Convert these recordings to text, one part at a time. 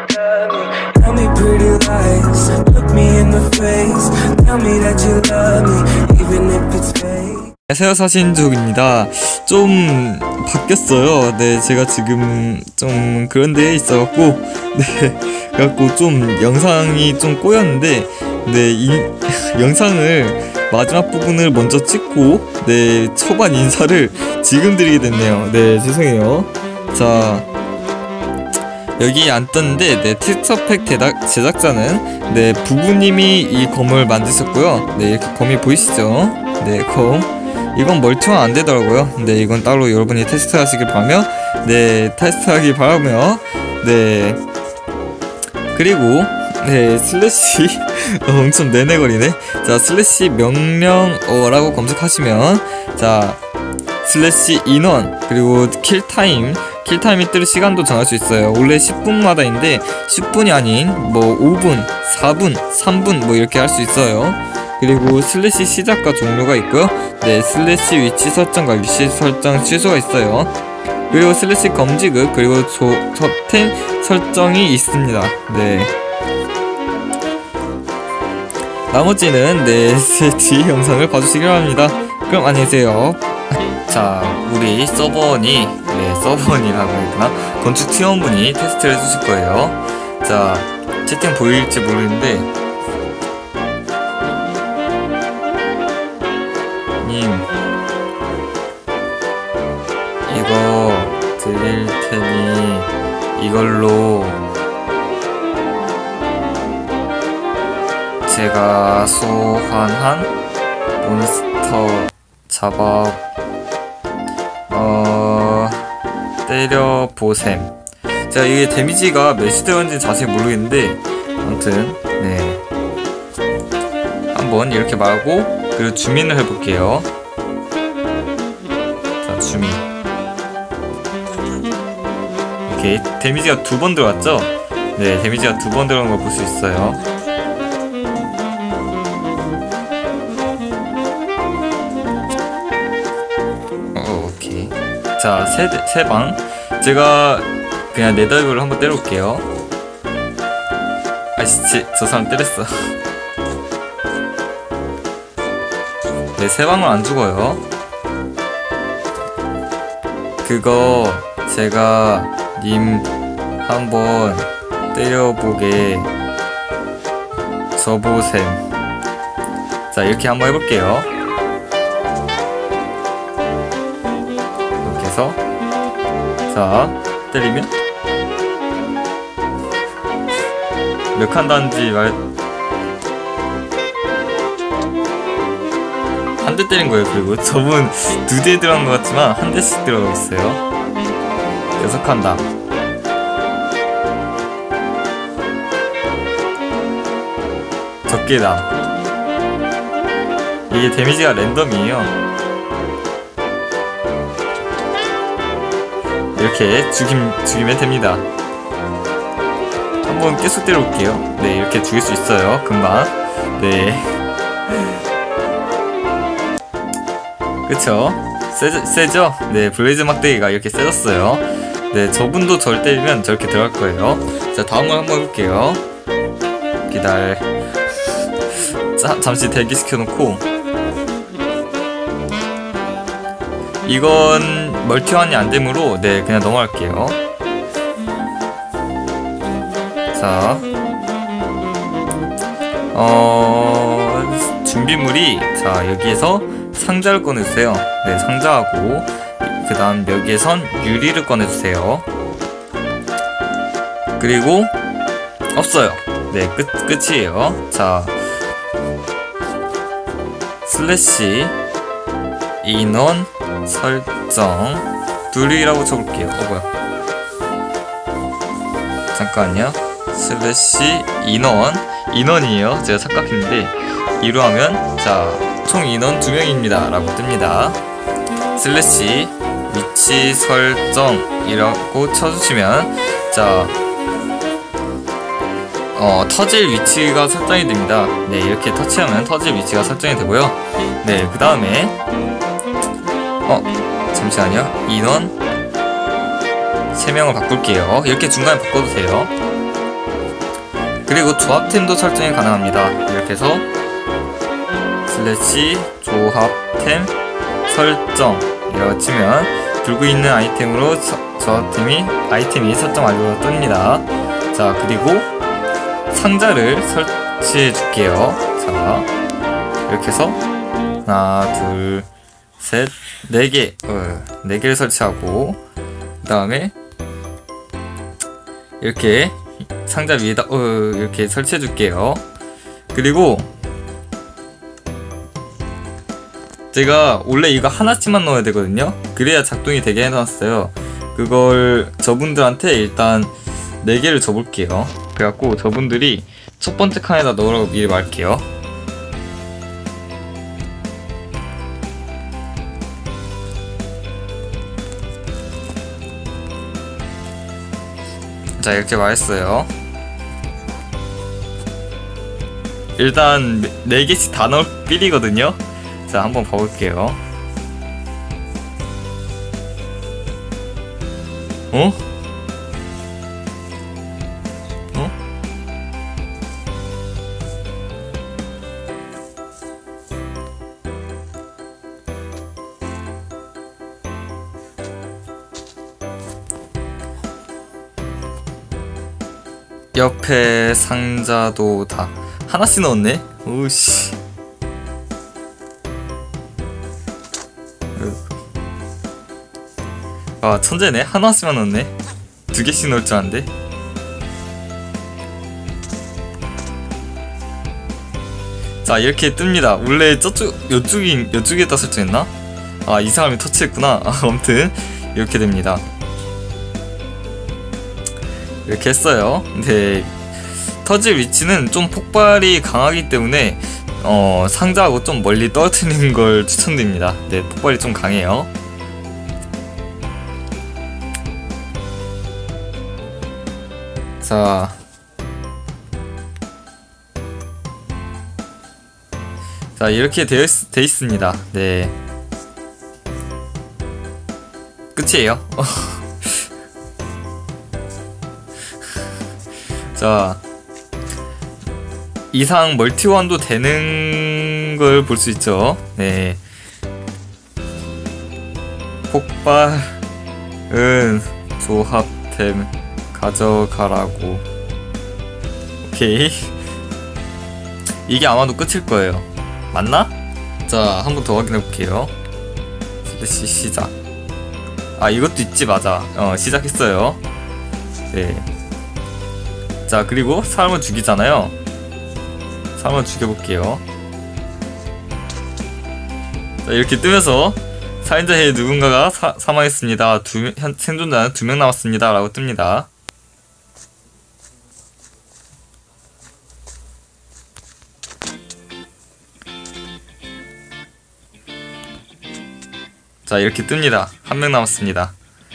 Tell me pretty lies, look me in the face. Tell me that you love me, even if it's fake. 안녕하세요, 사신족입니다. 좀 바뀌었어요. 네, 제가 지금 좀 그런 데에 있어갖고, 네, 그래갖고 좀 영상이 좀 꼬였는데, 네, 이 영상을 마지막 부분을 먼저 찍고, 네, 초반 인사를 지금 드리게 됐네요. 네, 죄송해요. 자, 여기 안 떴는데, 네, 텍스처팩 제작자는, 네, 부부님이 이 검을 만드셨고요. 네, 이렇게 검이 보이시죠? 네, 검. 이건 멀티화 안 되더라고요. 네, 이건 따로 여러분이 테스트 하시길 바라며, 네, 테스트 하길 바라며, 네, 그리고, 네, 슬래시, 엄청 내내거리네. 자, 슬래시 명령어라고 검색하시면, 자, 슬래시 인원, 그리고 킬타임이 뜰 시간도 정할 수 있어요. 원래 10분마다인데, 10분이 아닌, 뭐, 5분, 4분, 3분, 뭐, 이렇게 할 수 있어요. 그리고 슬래시 시작과 종료가 있고요. 네, 슬래시 위치 설정과 위치 설정 취소가 있어요. 그리고 슬래시 검지급, 그리고 톱10 설정이 있습니다. 네. 나머지는 네, 뒤에 영상을 봐주시길 바랍니다. 그럼 안녕히 계세요. 자, 우리 서버원이, 네, 서버원이라고 해야 되나? 건축 팀원분이 테스트를 해주실 거예요. 자, 채팅 보일지 모르는데, 이거 드릴 테니 이걸로 제가 소환한 몬스터 잡아 때려보셈. 제가 이게 데미지가 몇이 들어간지 자세히 모르겠는데 아무튼 네, 한번 이렇게 말하고 그리고 주민을 해볼게요. 자, 주민. 오케이, 데미지가 2번 들어왔죠? 네, 데미지가 2번 들어간 거 볼 수 있어요. 오케이. 자, 세 방. 제가 그냥 네더이브를 한번 때려볼게요. 아이씨, 저 사람 때렸어. 네, 세 방울 안 죽어요. 그거 제가 님 한번 때려보게 줘보셈. 자, 이렇게 한번 해볼게요. 이렇게 해서 자, 때리면 몇 칸 닿는지 한 대 때린 거예요. 그리고 저분 2대 들어간 것 같지만 한 대씩 들어가고 있어요. 6칸 다. 적게다. 이게 데미지가 랜덤이에요. 이렇게 죽이면 됩니다. 한번 계속 때려볼게요. 네, 이렇게 죽일 수 있어요. 금방. 네. 그쵸? 세죠? 네, 블레이즈 막대기가 이렇게 세졌어요. 네, 저분도 절 때리면 저렇게 들어갈 거예요. 자, 다음을 한번 해볼게요. 자, 잠시 대기시켜놓고. 이건 멀티환이 안되므로 네, 그냥 넘어갈게요. 자, 준비물이, 자, 여기에서 상자를 꺼내주세요. 네, 상자하고 그 다음 여기에선 유리를 꺼내주세요. 그리고 없어요. 네, 끝이에요. 자, 슬래시 인원 설정 둘이라고 쳐볼게요. 뭐야, 잠깐만요. 슬래시 인원이에요. 제가 착각했는데 2로 하면 자, 총 인원 2명입니다 라고 뜹니다. 슬래시 위치 설정이라고 쳐주시면 자, 터질 위치가 설정이 됩니다. 네, 이렇게 터치하면 터질 위치가 설정이 되고요. 네, 그 다음에 잠시만요. 인원 3명을 바꿀게요. 이렇게 중간에 바꿔도 돼요. 그리고 조합템도 설정이 가능합니다. 이렇게 해서 슬래시 조합템 설정이라고 치면 들고 있는 아이템으로 아이템이 설정 완료로 뜹니다. 자, 그리고 상자를 설치해 줄게요. 자, 이렇게 해서 하나, 둘, 셋, 4개, 4개를 설치하고, 그 다음에 이렇게 상자 위에다 이렇게 설치해 줄게요. 그리고 제가 원래 이거 하나씩만 넣어야 되거든요. 그래야 작동이 되게 해놨어요. 그걸 저분들한테 일단 4개를 줘볼게요. 그래갖고 저분들이 첫 번째 칸에다 넣으라고 미리 말할게요. 자, 이렇게 말했어요. 일단 4개씩 다 넣을 필이거든요. 자, 한번 봐볼게요. 어? 어? 옆에 상자도 다 하나씩 넣었네? 오씨. 아, 천재네. 하나씩만 넣었네. 2개씩 넣을 줄 알았는데. 자, 이렇게 뜹니다. 원래 요쪽에다 설정했나? 아, 이 사람이 터치했구나. 아, 아무튼 이렇게 됩니다. 이렇게 했어요. 근데 터질 위치는 좀 폭발이 강하기 때문에 상자하고 좀 멀리 떨어뜨리는 걸 추천드립니다. 네, 폭발이 좀 강해요. 자, 이렇게 돼 있습니다. 네, 끝이에요. 자, 이상 멀티원도 되는 걸 볼 수 있죠. 네, 폭발은 조합템 가져가라고. 오케이. 이게 아마도 끝일 거예요. 맞나? 자, 한 번 더 확인해 볼게요. 슬래시 시작. 아, 이것도 있지. 맞아. 시작했어요. 네. 자, 그리고 사람을 죽이잖아요. 사람을 죽여볼게요. 자, 이렇게 뜨면서 살인자의 누군가가 사망했습니다. 생존자는 2명 남았습니다. 라고 뜹니다. 자, 이렇게 뜹니다. 1명 남았습니다.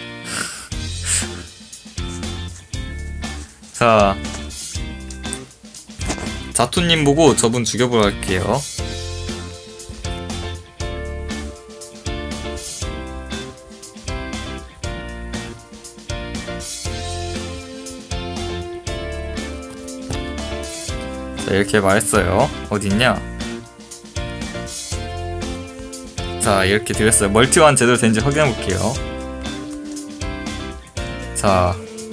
자, 자토님 보고 저분 죽여보러 갈게요. 자, 이렇게 말했어요. 어딨냐? 자, 이렇게 드렸어요. 멀티완 제대로 된지 확인해볼게요. 자,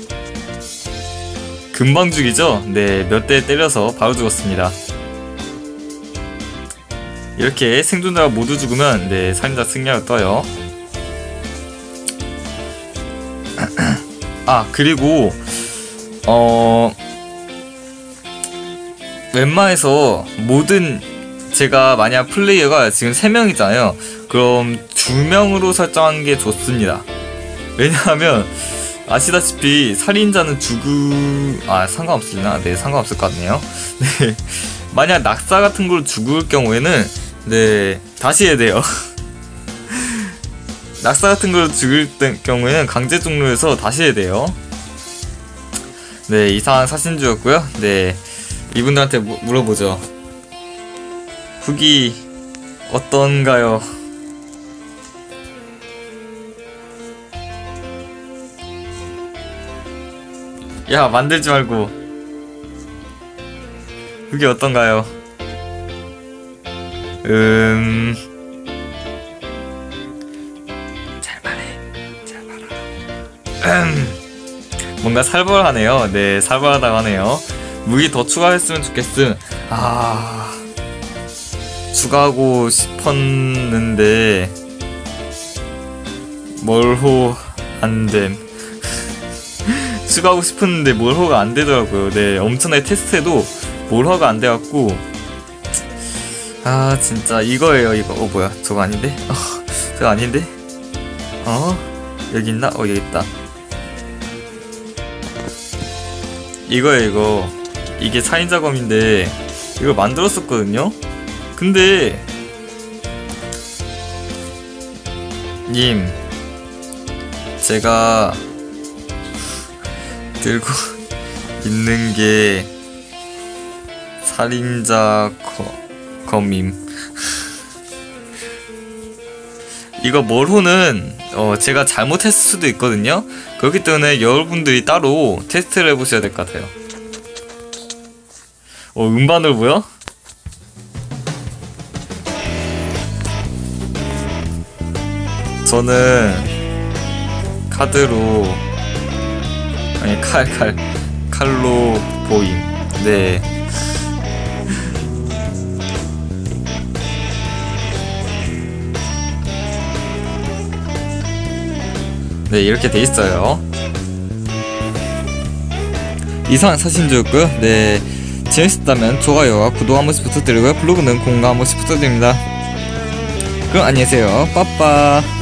금방 죽이죠? 네, 몇 대 때려서 바로 죽었습니다. 이렇게 생존자가 모두 죽으면 네, 살인자 승리하고 떠요. 아, 그리고 웬만해서 모든, 제가 만약 플레이어가 지금 3명이잖아요. 그럼 2명으로 설정한 게 좋습니다. 왜냐하면 아시다시피 살인자는 상관없으려나? 네, 상관없을 것 같네요. 네, 만약 낙사 같은 걸로 죽을 경우에는 네, 다시 해야 돼요. 낙사 같은 걸로 죽을 경우에는 강제 종료해서 다시 해야 돼요. 네, 이상한 사신주였고요. 네, 이분들한테 물어보죠. 후기 어떤가요? 야, 만들지 말고. 그게 어떤가요? 잘 말해. 잘 말하라. 뭔가 살벌하네요. 네, 살벌하다고 하네요. 무기 더 추가했으면 좋겠음. 추가하고 싶었는데 멀호 안됨. 추가하고 싶었는데 몰호가 안 되더라고요. 네, 엄청나게 테스트해도 몰호가 안 돼갖고 진짜 이거예요. 이거 뭐야, 저거 아닌데? 저거 아닌데? 여기 있나? 여기 있다. 이거예요. 이거 이게 사인작업인데 이걸 만들었었거든요. 근데 님, 제가 들고 있는 게 살인자 검임. 이거 몰호는 제가 잘못했을 수도 있거든요. 그렇기 때문에 여러분들이 따로 테스트를 해보셔야 될 것 같아요. 음반을 보여? 저는 카드로 아니 칼로 보임. 네. 네, 이렇게 돼 있어요. 이상 사신주였고요. 네, 재밌었다면 좋아요와 구독 한 번씩 부탁드리고요. 블로그는 공감 한 번씩 부탁드립니다. 그럼 안녕히 계세요. 빠빠.